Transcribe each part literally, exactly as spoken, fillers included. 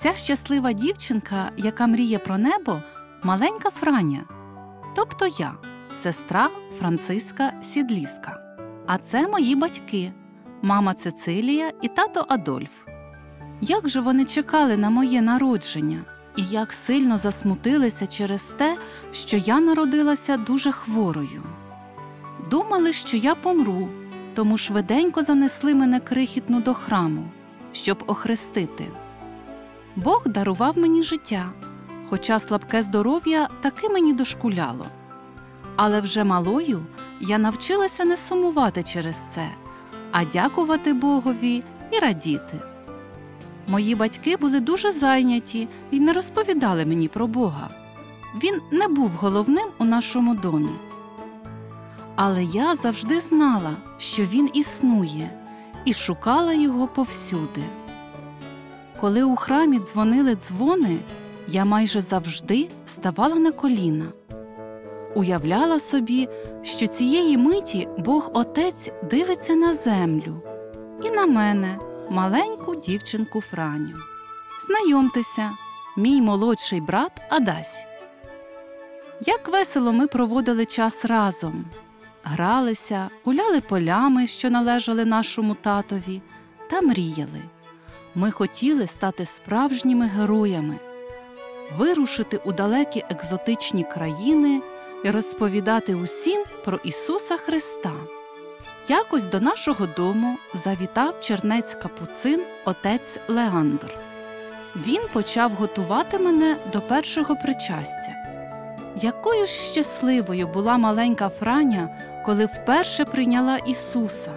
Ця щаслива дівчинка, яка мріє про небо, маленька Франя, тобто я, сестра Франциска Сідліська. А це мої батьки, мама Цицилія і тато Адольф. Як же вони чекали на моє народження, і як сильно засмутилися через те, що я народилася дуже хворою. Думали, що я помру, тому швиденько занесли мене крихітну до храму, щоб охрестити. Бог дарував мені життя, хоча слабке здоров'я таки мені дошкуляло. Але вже малою я навчилася не сумувати через це, а дякувати Богові і радіти. Мої батьки були дуже зайняті і не розповідали мені про Бога. Він не був головним у нашому домі. Але я завжди знала, що Він існує, і шукала Його повсюди. Коли у храмі дзвонили дзвони, я майже завжди ставала на коліна. Уявляла собі, що цієї миті Бог Отець дивиться на землю і на мене, маленьку дівчинку Франю. Знайомтеся, мій молодший брат Адась. Як весело ми проводили час разом. Гралися, гуляли полями, що належали нашому татові, та мріяли. Ми хотіли стати справжніми героями, вирушити у далекі екзотичні країни і розповідати усім про Ісуса Христа. Якось до нашого дому завітав чернець-капуцин отець Леандр. Він почав готувати мене до першого причастя. Якою ж щасливою була маленька Франя, коли вперше прийняла Ісуса.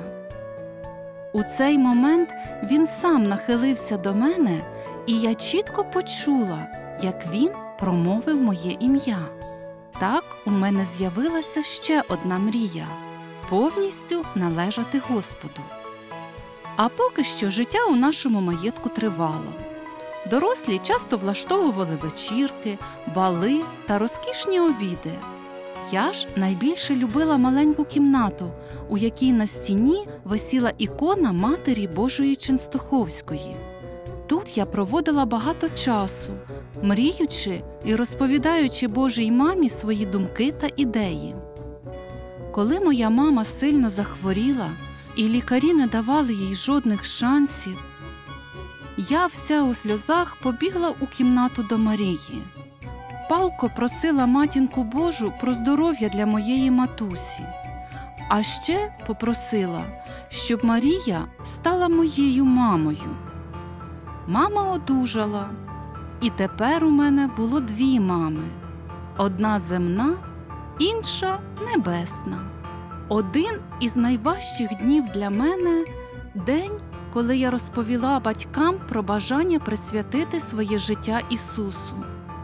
У цей момент Він сам нахилився до мене, і я чітко почула, як Він промовив моє ім'я. Так у мене з'явилася ще одна мрія – повністю належати Господу. А поки що життя у нашому маєтку тривало. Дорослі часто влаштовували вечірки, бали та розкішні обіди. Я ж найбільше любила маленьку кімнату, у якій на стіні висіла ікона Матері Божої Ченстоховської. Тут я проводила багато часу, мріючи і розповідаючи Божій мамі свої думки та ідеї. Коли моя мама сильно захворіла і лікарі не давали їй жодних шансів, я вся у сльозах побігла у кімнату до Марії. Палко просила Матінку Божу про здоров'я для моєї матусі. А ще попросила, щоб Марія стала моєю мамою. Мама одужала, і тепер у мене було дві мами. Одна земна, інша небесна. Один із найважчих днів для мене – день, коли я розповіла батькам про бажання присвятити своє життя Ісусу.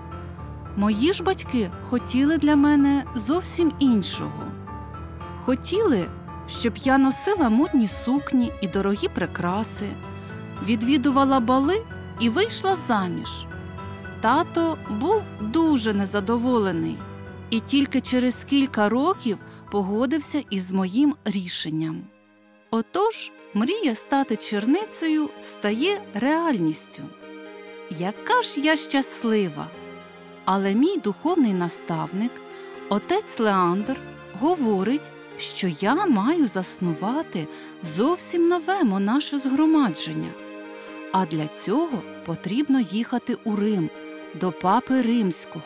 Мої ж батьки хотіли для мене зовсім іншого. Хотіли, щоб я носила модні сукні і дорогі прикраси, відвідувала бали і вийшла заміж. Тато був дуже незадоволений і тільки через кілька років погодився із моїм рішенням. Отож, мрія стати черницею стає реальністю. Яка ж я щаслива! Але мій духовний наставник, отець Леандр, говорить, що я маю заснувати зовсім нове монаше згромадження. А для цього потрібно їхати у Рим, до Папи Римського.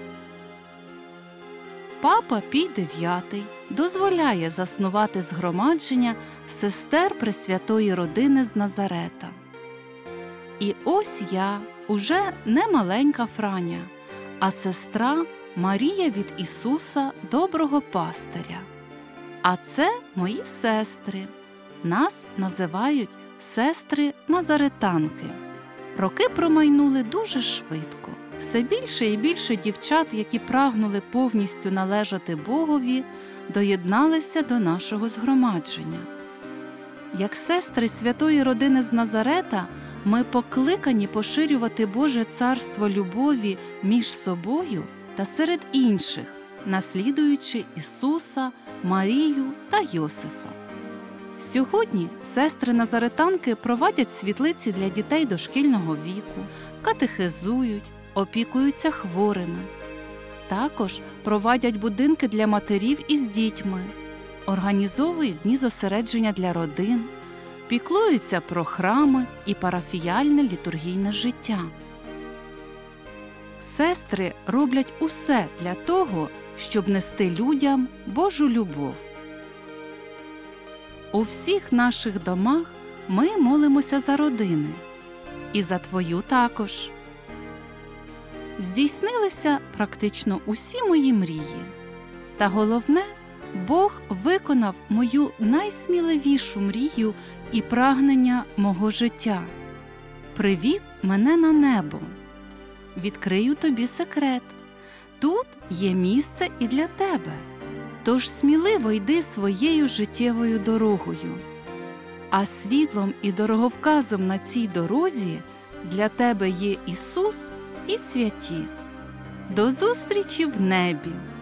Папа Пій дев'ятий дозволяє заснувати згромадження сестер Пресвятої Родини з Назарета. І ось я, уже не маленька Франя, а сестра Марія від Ісуса Доброго Пастиря. А це мої сестри. Нас називають сестри-назаретанки. Роки промайнули дуже швидко. Все більше і більше дівчат, які прагнули повністю належати Богові, доєдналися до нашого згромадження. Як сестри Святої Родини з Назарета, ми покликані поширювати Боже царство любові між собою та серед інших, наслідуючи Ісуса, Марію та Йосифа. Сьогодні сестри Назаретанки проводять світлиці для дітей дошкільного віку, катехизують, опікуються хворими. Також проводять будинки для матерів із дітьми, організовують дні зосередження для родин, піклуються про храми і парафіяльне літургійне життя. Сестри роблять усе для того, щоб нести людям Божу любов. У всіх наших домах ми молимося за родини. І за твою також. Здійснилися практично усі мої мрії. Та головне, Бог виконав мою найсміливішу мрію і прагнення мого життя. Привів мене на небо. Відкрию тобі секрет. Тут є місце і для тебе. Тож сміливо йди своєю життєвою дорогою. А світлом і дороговказом на цій дорозі для тебе є Ісус і святі. До зустрічі в небі!